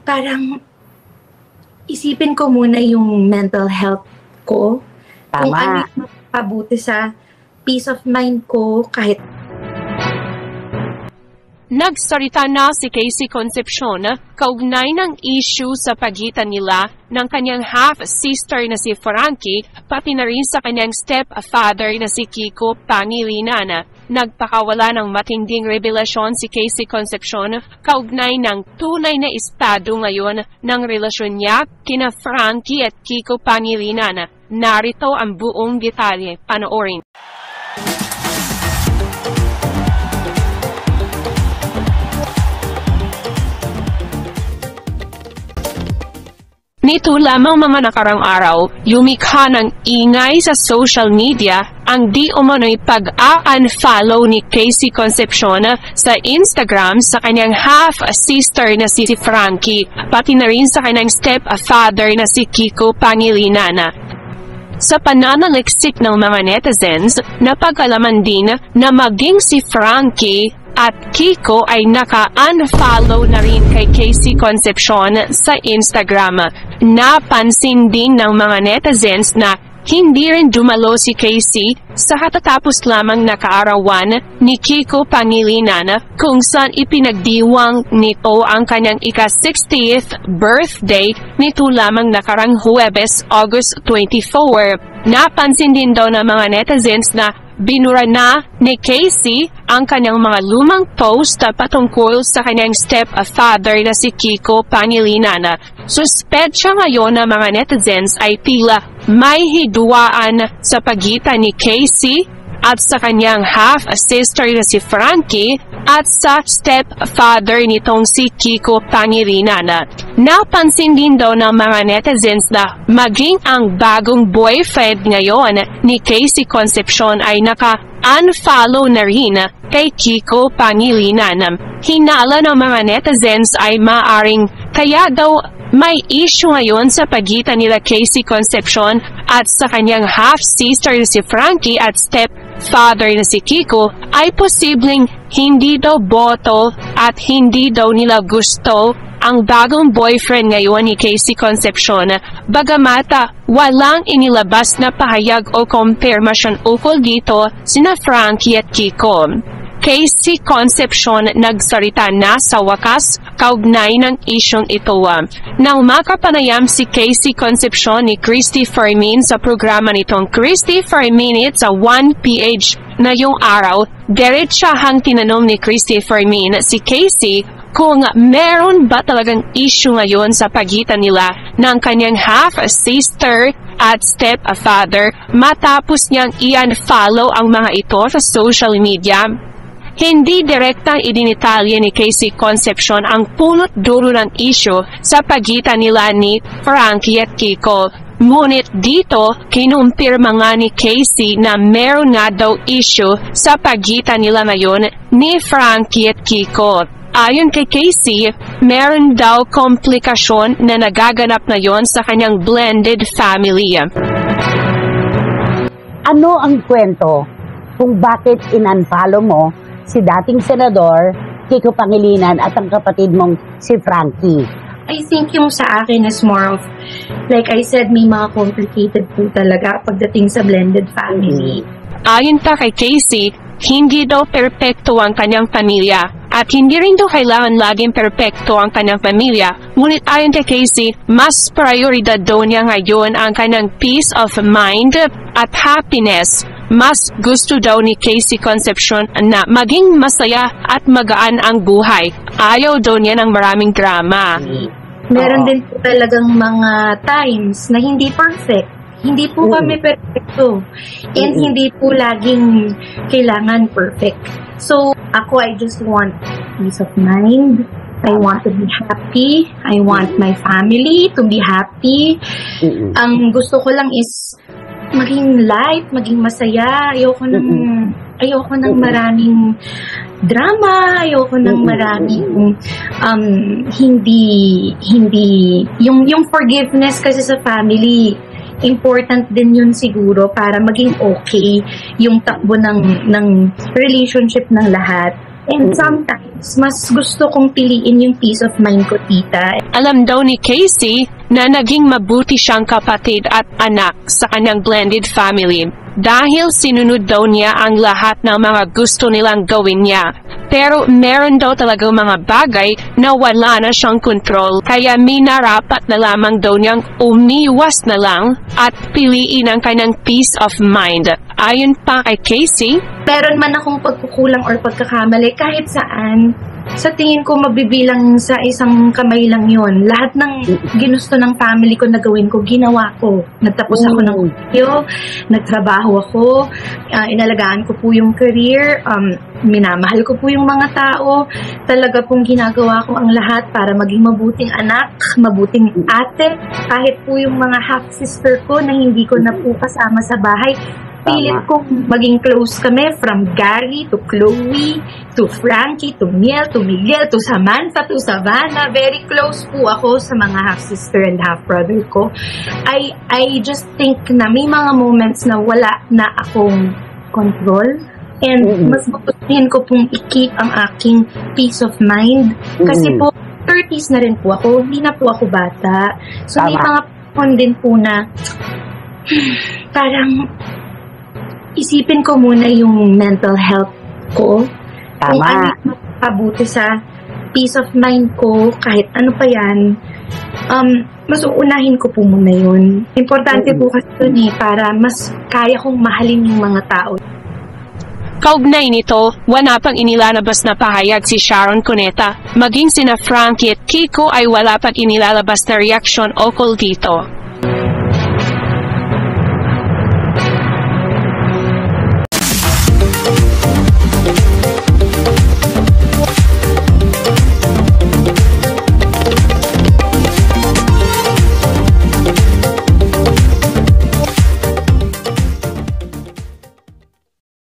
parang isipin ko muna yung mental health ko. Tama. Kung ano yung mapabuti sa peace of mind ko kahit. Nagsalita na si Casey Concepcion kaugnay ng issue sa pagitan nila ng kanyang half-sister na si Frankie, pati na rin sa kanyang step-father na si Kiko Pangilinan. Nagpakawala ng matinding revelasyon si Casey Concepcion kaugnay ng tunay na estado ngayon ng relasyon niya kina Frankie at Kiko Pangilinan. Narito ang buong detalye. Panoorin. Nito lamang mga nakarang araw, lumikha ng ingay sa social media ang di umano'y pag-a-unfollow ni Casey Concepcion sa Instagram sa kanyang half-sister na si Frankie, pati na rin sa kanyang step-father na si Kiko Pangilinan. Sa pananaliksik ng mga netizens, napag-alaman din na maging si Frankie at Kiko ay naka-unfollow na rin kay Casey Concepcion sa Instagram. Napansin din ng mga netizens na hindi rin dumalo si Casey sa katatapos lamang na kaarawan ni Kiko Pangilinan kung saan ipinagdiwang nito ang kanyang ika-60th birthday nito lamang nakarang Huwebes, August 24. Napansin din daw ng mga netizens na binura na ni Casey ang kanyang mga lumang post patungkol sa kanyang step-father na si Kiko Pangilinan. Suspetsya ngayon ng mga netizens ay tila may hidwaan sa pagitan ni Casey at sa kanyang half-sister na si Frankie at sa step-father nitong si Kiko Pangilinan. Napansin din daw ng mga netizens na maging ang bagong boyfriend ngayon ni Casey Concepcion ay naka-unfollow na rin kay Kiko Pangilinan. Hinala ng mga netizens ay maaring kaya daw may issue ngayon sa pagitan nila Casey Concepcion at sa kanyang half-sister na si Frankie at step-father na si Kiko ay posibleng hindi daw boto at hindi daw nila gusto ang bagong boyfriend ngayon ni Casey Concepcion. Bagamata, walang inilabas na pahayag o kumpirmasyon ukol dito sina Frankie at Kiko. Casey Concepcion nagsalita na sa wakas kaugnay ng isyong ito. Nang makapanayam si Casey Concepcion ni Christy Fermin sa programa nitong Christy Fermin sa 1PH na yung araw, diretsahang tinanong ni Christy Fermin si Casey kung meron ba talagang issue ngayon sa pagitan nila ng kanyang half-sister at step-father matapos niyang i-unfollow ang mga ito sa social media. Hindi direktang idinitalye ni Casey Concepcion ang punot dulo ng issue sa pagitan nila ni Frankie at Kiko. Ngunit dito, kinumpirma nga ni Casey na meron nga daw issue sa pagitan nila ngayon ni Frankie at Kiko. Ayon kay Casey, meron daw komplikasyon na nagaganap ngayon sa kanyang blended family. Ano ang kwento kung bakit in-unfollow mo si dating senador Kiko Pangilinan at ang kapatid mong si Frankie? I think yung sa akin is more of, like I said, may mga complicated po talaga pagdating sa blended family. Ayon pa kay Casey, hindi daw perpekto ang kanyang pamilya at hindi rin daw kailangan laging perpekto ang kanyang pamilya. Ngunit ayon kay Casey, mas prioridad daw niya ngayon ang kanyang peace of mind at happiness. Mas gusto daw ni Casey Concepcion na maging masaya at magaan ang buhay. Ayaw daw niya ng maraming drama. Meron din po talagang mga times na hindi perfect. Hindi po kami perfecto. And hindi po laging kailangan perfect. So, ako, I just want peace of mind. I want to be happy. I want my family to be happy. Ang gusto ko lang is maging light, maging masaya. Ayoko ng maraming drama, ayoko ng maraming hindi yung forgiveness kasi sa family. Important din yun siguro para maging okay yung takbo ng relationship ng lahat. And sometimes, mas gusto kong piliin yung peace of mind ko, tita. Alam daw ni Casey na naging mabuti siyang kapatid at anak sa kanyang blended family dahil sinunod daw niya ang lahat ng mga gusto nilang gawin niya. Pero meron daw talagang mga bagay na wala na siyang kontrol, kaya minarapat na lamang daw niyang umiwas na lang at piliin ang kanyang peace of mind. Ayon pa kay Casey, Meron man akong pagkukulang or pagkakamali kahit saan, sa tingin ko mabibilang sa isang kamay lang yon. Lahat ng ginusto ng family ko na gawin ko, ginawa ko. Nagtapos ako ng video, nagtrabaho ako, inalagaan ko po yung career, minamahal ko po yung mga tao. Talaga pong ginagawa ko ang lahat para maging mabuting anak, mabuting ate. Kahit po yung mga half-sister ko na hindi ko na po kasama sa bahay, pilit kong maging close kami, from Gary to Chloe, to Frankie, to Miel, to Miguel, to Samantha, to Savannah. Very close po ako sa mga half-sister and half-brother ko. I just think na may mga moments na wala na akong control. And mas gustuhin ko pong i-keep ang aking peace of mind. Kasi po, 30s na rin po ako. Hindi na po ako bata. So, may mga panahon din po na parang isipin ko muna yung mental health ko. Kung ano yung mapabuti sa peace of mind ko, kahit ano pa yan, mas uunahin ko po muna yun. Importante po kasi yun para mas kaya kong mahalin yung mga tao. kaugnay nito, wala pang inilalabas na pahayag si Sharon Cuneta. Maging sina Frankie at Kiko ay wala pang inilalabas na reaksyon ukol dito.